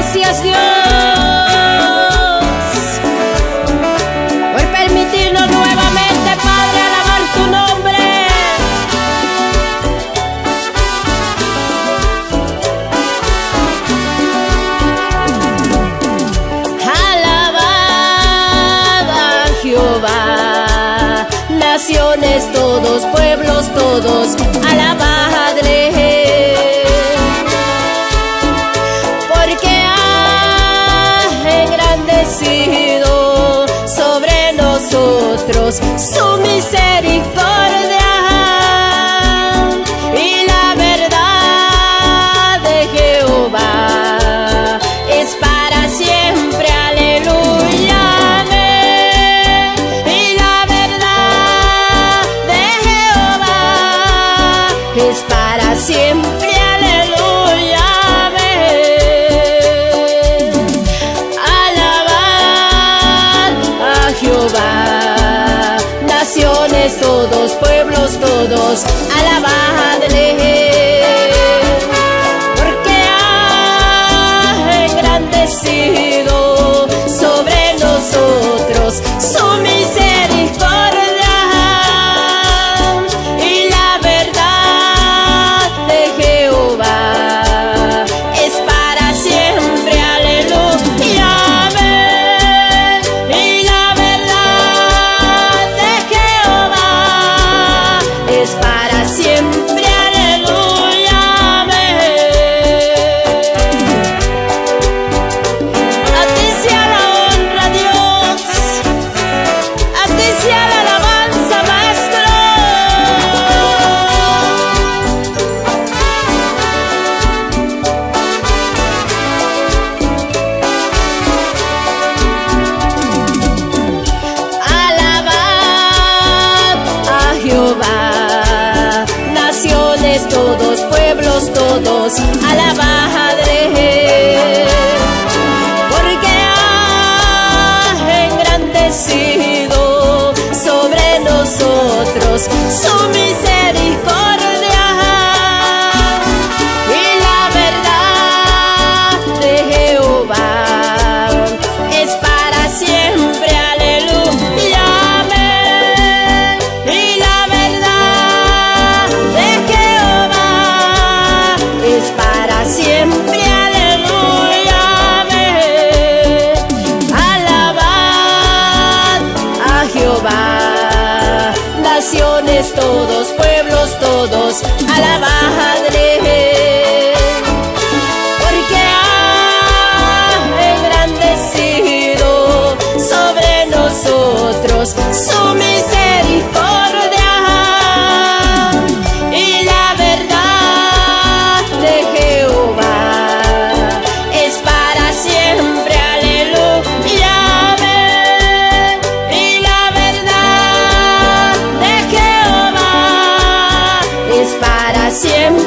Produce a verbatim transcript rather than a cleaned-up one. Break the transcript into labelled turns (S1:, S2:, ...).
S1: Gracias, Dios, por permitirnos nuevamente, Padre, alabar tu nombre. Alabad a Jehová, naciones todos, pueblos todos, alabadle. Sobre nosotros su misericordia y la verdad de Jehová es para siempre, aleluya, amén. Y la verdad de Jehová es para siempre, aleluya, amén. Jehová, naciones todos, pueblos todos, alabadle, porque ha engrandecido sobre nosotros su misericordia y la verdad de Jehová es para siempre, aleluya, amén. Y la es para siempre, aleluya, amén. A ti sea la honra, Dios, a ti sea la alabanza, Maestro. Alabad a Jehová, naciones todos, pueblos todos, alabadle, porque ha engrandecido sobre nosotros su misericordia y la verdad de Jehová es para siempre, aleluya, amén. Y la verdad de Jehová es para siempre, aleluya, amén. Alabad a Jehová, naciones todos, pueblos todos, alabadle, porque ha engrandecido sobre nosotros su misericordia y la verdad de Jehová es para siempre, aleluya, amén. Y la verdad de Jehová es para siempre.